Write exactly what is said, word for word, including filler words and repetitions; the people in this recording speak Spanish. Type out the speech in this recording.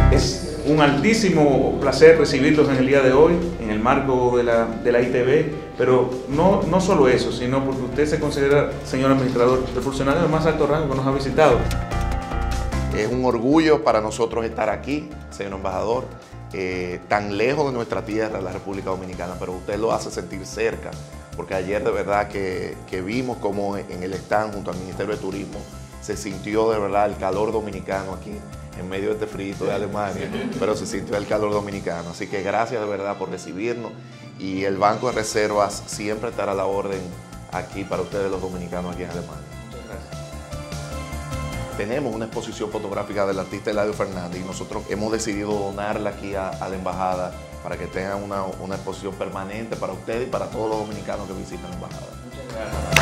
Es un altísimo placer recibirlos en el día de hoy, en el marco de la, de la I T V, pero no, no solo eso, sino porque usted se considera, señor administrador, el funcionario de más alto rango que nos ha visitado. Es un orgullo para nosotros estar aquí, señor embajador, eh, tan lejos de nuestra tierra, la República Dominicana, pero usted lo hace sentir cerca, porque ayer de verdad que, que vimos como en el stand junto al Ministerio de Turismo se sintió de verdad el calor dominicano aquí, en medio de este frío de Alemania, pero se sintió el calor dominicano. Así que gracias de verdad por recibirnos, y el Banco de Reservas siempre estará a la orden aquí para ustedes los dominicanos aquí en Alemania. Muchas gracias. Tenemos una exposición fotográfica del artista Eladio Fernández y nosotros hemos decidido donarla aquí a, a la embajada para que tengan una, una exposición permanente para ustedes y para todos los dominicanos que visitan la embajada. Muchas gracias.